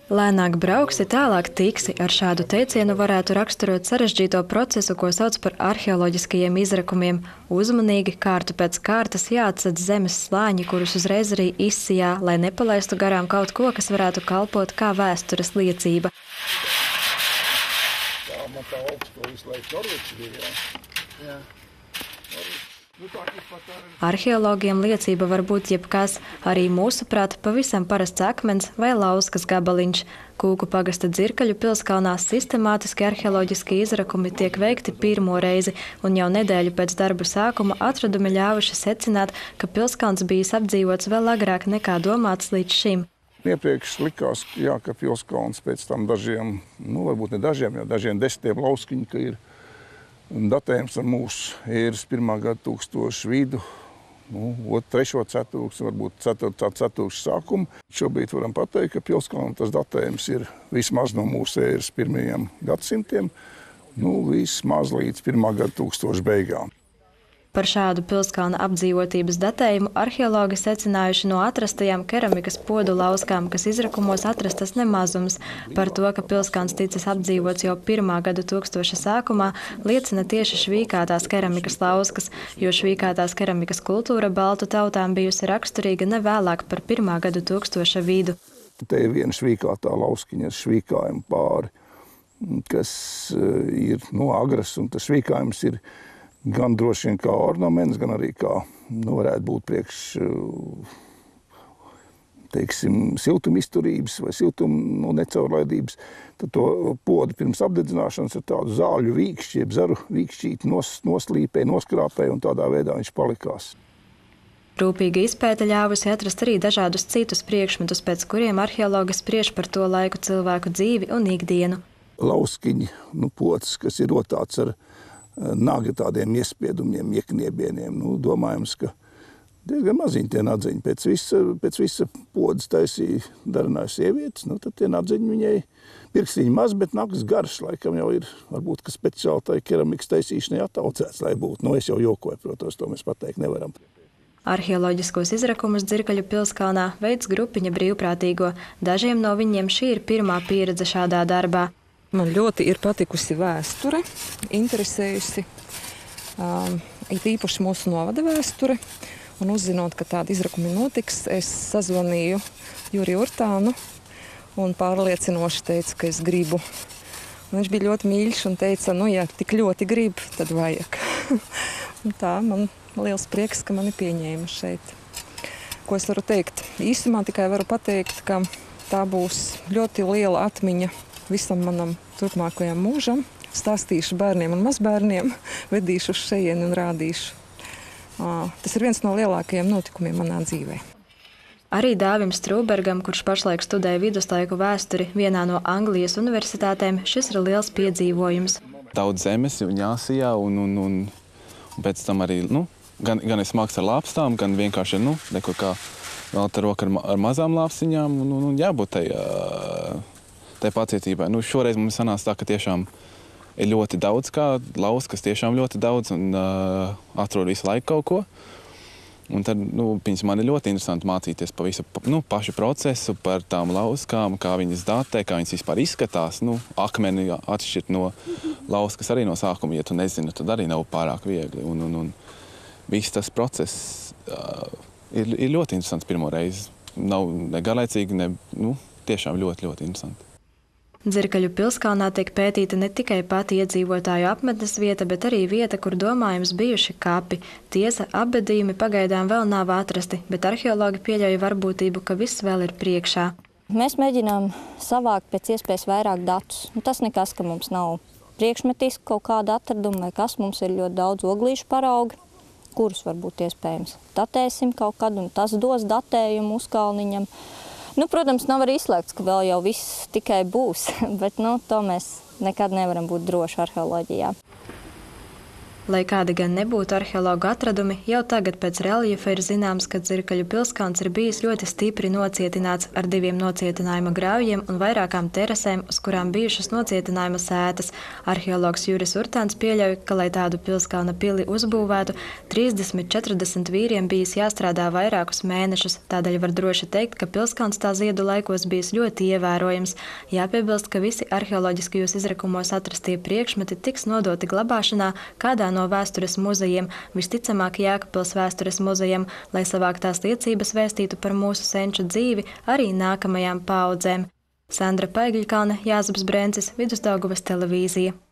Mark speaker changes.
Speaker 1: Lēnāk brauksi, tālāk tiksi. Ar šādu teicienu varētu raksturot sarežģīto procesu, ko sauc par arheoloģiskajiem izrakumiem. Uzmanīgi, kārtu pēc kārtas jāatsedz zemes slāņi, kurus uzreiz arī izsijā, lai nepalaistu garām kaut ko, kas varētu kalpot kā vēstures liecība.
Speaker 2: Tā man tā augsto visu laiku Norveģis bija, jā.
Speaker 1: Arheologiem liecība var būt jebkas, arī mūsuprāt pavisam parasts akmens vai lauskas gabaliņš. Kūku pagasta Dzirkaļu pilskalnā sistemātiski arheoloģiski izrakumi tiek veikti pirmo reizi, un jau nedēļu pēc darbu sākuma atradumi ļāvuši secināt, ka pilskalns bijis apdzīvots vēl agrāk nekā domāts līdz šim.
Speaker 2: Iepriekš likās, jā, ka pilskalns pēc tam dažiem, varbūt ne dažiem, jau dažiem desmitiem lauskiņu, ka ir datējums ar mūsu ēras 1. gada tūkstošu vidu, 3. ceturksni, varbūt 4. ceturkšņa sākumu. Šobrīd varam pateikt, ka pilskalnam tas datējums ir vismaz no mūsu ēras 1. gadsimtiem, vismaz līdz 1. gada tūkstoša beigām.
Speaker 1: Par šādu pilskalna apdzīvotības datējumu arheologi secinājuši no atrastajām keramikas podu lauskām, kas izrakumos atrastas nemazums. Par to, ka pilskalns ticis apdzīvots jau 1. gada tūkstoša sākumā, liecina tieši švīkātās keramikas lauskas, jo švīkātās keramikas kultūra baltu tautām bijusi raksturīga ne vēlāk par 1. gada tūkstoša vidu.
Speaker 2: Te ir viena švīkātā lauskiņa ar švīkājumu pāri, kas ir no agras, un tas švīkājums ir gan droši vien kā ornaments, gan arī kā varētu būt priekš, siltumizturības vai necaurlaidības. Tad to podu pirms apdedzināšanas ar tādu zāļu vīkšķi, jeb zaru vīkšķīti noslīpēja, noskrāpēja, un tādā veidā viņš palikās.
Speaker 1: Rūpīga izpēte ļāvusi atrast arī dažādus citus priekšmetus, pēc kuriem arheologi spriež par to laiku cilvēku dzīvi un ikdienu.
Speaker 2: Lauskiņi, pods, kas ir rotāts ar naga tādiem iespiedumiem, iekniebieniem. Domājams, ka diezgan maziņi tie nadziņi. Pēc visa podas taisīja darinājus sievietes, tad tie nadziņi viņai pirkstiņi maz, bet nagas garš, laikam jau ir, varbūt, ka speciāli tai keramikas taisīšanai attaucēts, lai būtu. Es jau jokoju, protams, to mēs pateikt nevaram.
Speaker 1: Arheoloģiskos izrakumus Dzirkaļu pilskalnā veids grupiņa brīvprātīgo. Dažiem no viņiem šī ir pirmā pieredze šādā darbā.
Speaker 3: Man ļoti ir patikusi vēsture, interesējusi it īpaši mūsu novada vēsture. Un uzzinot, ka tādi izrakumi notiks, es sazvanīju Juriju Urtānu un pārliecinoši teicu, ka es gribu. Un viņš bija ļoti mīļš un teica, ja tik ļoti grib, tad vajag. Un tā man liels prieks, ka mani pieņēma šeit. Ko es varu teikt? Īsumā tikai varu pateikt, ka tā būs ļoti liela atmiņa visam manam turpmākajam mūžam. Stāstīšu bērniem un mazbērniem, vedīšu uz šejieni un rādīšu. Tas ir viens no lielākajiem notikumiem manā dzīvē.
Speaker 1: Arī Dāvim Strūbergam, kurš pašlaik studē viduslaiku vēsturi vienā no Anglijas universitātēm, šis ir liels piedzīvojums.
Speaker 4: Daudz zemes un jāsijā, un pēc tam arī, gan es māks ar lāpstām, gan vienkārši, neko kā vēl te roka ar mazām lāpstiņām, un jābūt tai pacietībai. Šoreiz mums sanāca tā, ka tiešām ir ļoti daudz kā lauskas, tiešām ļoti daudz, un atrod visu laiku kaut ko. Un tad, man ir ļoti interesanti mācīties pa visu, pašu procesu, par tām lauskām, kā viņas datē, kā viņas vispār izskatās. Akmeni atšķirt no lauskas arī no sākuma, ja tu nezini, tad arī nav pārāk viegli. Un viss tas process ir ļoti interesants pirmo reizi. Nav ne garlaicīgi, tiešām ļoti, ļoti interesanti.
Speaker 1: Dzirkaļu pilskalnā tiek pētīta ne tikai pati iedzīvotāju apmetnes vieta, bet arī vieta, kur domājams bijuši kapi. Tiesa, apbedījumi pagaidām vēl nav atrasti, bet arheologi pieļauj varbūtību, ka viss vēl ir priekšā.
Speaker 5: Mēs mēģinām savākt pēc iespējas vairāk datus. Tas nekas, ka mums nav priekšmetiski kaut kāda atraduma vai kas. Mums ir ļoti daudz oglīšu paraugi, kurus varbūt iespējams datēsim kaut kad, un tas dos datējumu uzkalniņam. Protams, nav arī izslēgts, ka vēl jau viss tikai būs, bet to mēs nekad nevaram būt droši arheoloģijā.
Speaker 1: Lai kādi gan nebūtu arheologu atradumi, jau tagad pēc reljefa ir zināms, ka Dzirkaļu pilskalns ir bijis ļoti stipri nocietināts ar 2 nocietinājuma graujiem un vairākām terasēm, uz kurām bijušas nocietinājuma sētas. Arheologs Juris Urtāns pieļauj, ka, lai tādu pilskalna pili uzbūvētu, 30–40 vīriem bijis jāstrādā vairākus mēnešus. Tādēļ var droši teikt, ka pilskalns tā ziedu laikos bijis ļoti ievērojams. Jāpiebilst, ka visi arheoloģiskajos izrakumos atrastie priekšmeti tiks nodoti glabāšanā kādā no vēstures muzejiem, visticamāk Jēkabpils vēstures muzejam, lai savāktās liecības vēstītu par mūsu senču dzīvi arī nākamajām paaudzēm. Sandra Paigļkalne, Jāzeps Brencis, Vidusdaugavas televīzija.